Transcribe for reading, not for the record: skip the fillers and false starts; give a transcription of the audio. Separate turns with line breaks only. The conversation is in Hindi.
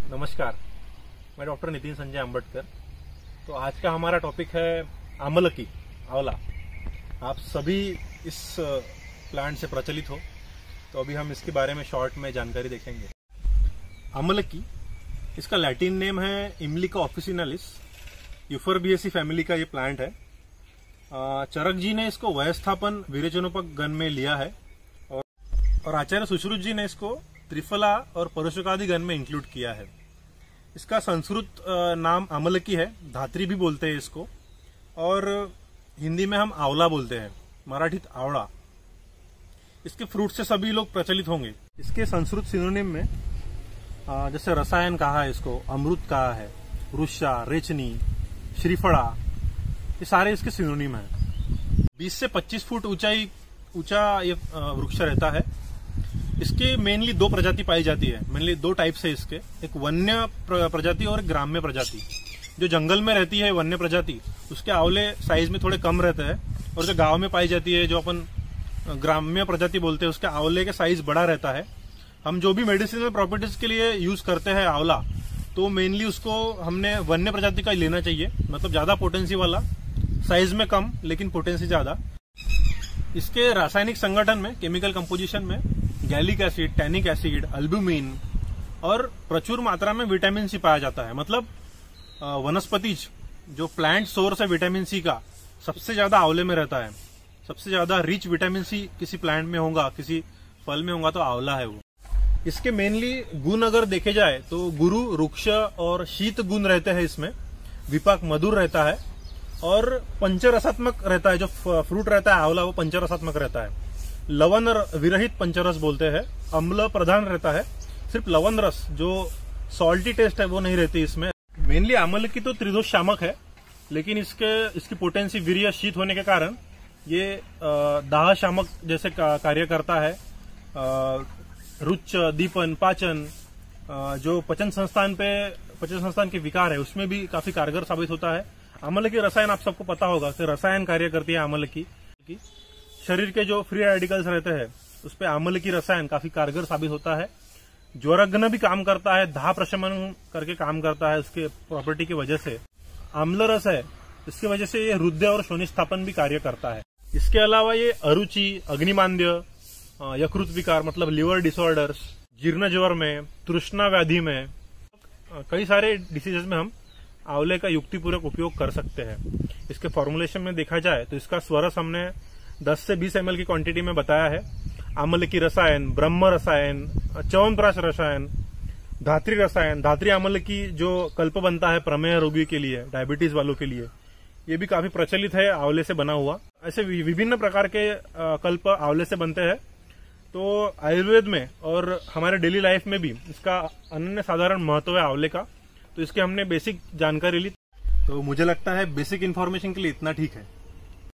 नमस्कार, मैं डॉक्टर नितिन संजय अंबटकर। तो आज का हमारा टॉपिक है आमलकी, आंवला। आप सभी इस प्लांट से प्रचलित हो, तो अभी हम इसके बारे में शॉर्ट में जानकारी देखेंगे। आमलकी, इसका लैटिन नेम है इमलिका ऑफिसिनालिस। यूफोरबिएसी फैमिली का ये प्लांट है। चरक जी ने इसको वयस्थापन विरेचनोपक गण में लिया है और आचार्य सुश्रुत जी ने इसको त्रिफला और परोशकादि गण में इंक्लूड किया है। इसका संस्कृत नाम आमलकी है, धात्री भी बोलते हैं इसको, और हिंदी में हम आंवला बोलते हैं, मराठीत आवड़ा। इसके फ्रूट से सभी लोग प्रचलित होंगे। इसके संस्कृत सिनोनिम में जैसे रसायन कहा है, इसको अमृत कहा है, वृक्षा, रेचनी, श्रीफड़ा, ये सारे इसके सिनोनिम हैं। 20 से 25 फुट ऊंचा ये वृक्ष रहता है। इसके मेनली दो प्रजाति पाई जाती है, मेनली दो टाइप्स है इसके, एक वन्य प्रजाति और एक ग्राम्य प्रजाति। जो जंगल में रहती है वन्य प्रजाति, उसके आंवले साइज में थोड़े कम रहते हैं, और जो गांव में पाई जाती है, जो अपन ग्राम्य प्रजाति बोलते हैं, उसके आंवले का साइज बड़ा रहता है। हम जो भी मेडिसिनल प्रॉपर्टीज के लिए यूज करते हैं आंवला, तो मेनली उसको हमने वन्य प्रजाति का लेना चाहिए, मतलब ज्यादा पोटेंसी वाला, साइज में कम लेकिन पोटेंसी ज्यादा। इसके रासायनिक संगठन में, केमिकल कंपोजिशन में gallic acid, tannic acid, albumin और प्रचुर मात्रा में विटामिन सी पाया जाता है। मतलब वनस्पतिज, जो प्लांट सोर्स है विटामिन सी का, सबसे ज्यादा आंवले में रहता है। सबसे ज्यादा रिच विटामिन सी किसी प्लांट में होगा, किसी फल में होगा, तो आंवला है वो। इसके मेनली गुण अगर देखे जाए तो गुरु, रुक्ष और शीत गुण रहते हैं इसमें। विपाक मधुर रहता है और पंचरसात्मक रहता है। जो फ्रूट रहता है आंवला, वो पंचरसात्मक रहता है। लवण विरहित पंचरस बोलते हैं। अम्ल प्रधान रहता है, सिर्फ लवण रस, जो सॉल्टी टेस्ट है वो नहीं रहती इसमें। मेनली आमलकी तो त्रिदोष शामक है, लेकिन इसकी पोटेंसी वीर्य शीत होने के कारण ये दाह शामक जैसे कार्य करता है। रुच्च, दीपन, पाचन, जो पचन संस्थान के विकार है, उसमें भी काफी कारगर साबित होता है। आमलकी रसायन आप सबको पता होगा कि रसायन कार्य करती है आमलकी। शरीर के जो फ्री रेडिकल्स रहते हैं, उस पे आमलकी रसायन काफी कारगर साबित होता है। ज्वरघ्न भी काम करता है, दाह प्रशमन करके काम करता है उसके प्रॉपर्टी की वजह से। आम्ल रस है, इसकी वजह से ये हृदय और शोनिस्थापन भी कार्य करता है। इसके अलावा ये अरुचि, अग्निमांद्य, यकृत विकार मतलब लिवर डिसऑर्डर्स, जीर्ण ज्वर में, तृष्णा व्याधि में, कई सारे डिसीजेज में हम आंवले का युक्तिपूर्वक उपयोग कर सकते हैं। इसके फॉर्मुलेशन में देखा जाए तो इसका स्वरस हमने 10 से 20 ml की क्वांटिटी में बताया है। आमलकी रसायन, ब्रह्म रसायन, च्यवनप्राश रसायन, धात्री रसायन, धात्री आमलकी जो कल्प बनता है प्रमेह रोगी के लिए, डायबिटीज वालों के लिए, ये भी काफी प्रचलित है, आंवले से बना हुआ। ऐसे विभिन्न प्रकार के कल्प आंवले से बनते हैं। तो आयुर्वेद में और हमारे डेली लाइफ में भी इसका अनन्य साधारण महत्व है आंवले का। तो इसके हमने बेसिक जानकारी ली, तो मुझे लगता है बेसिक इन्फॉर्मेशन के लिए इतना ठीक है।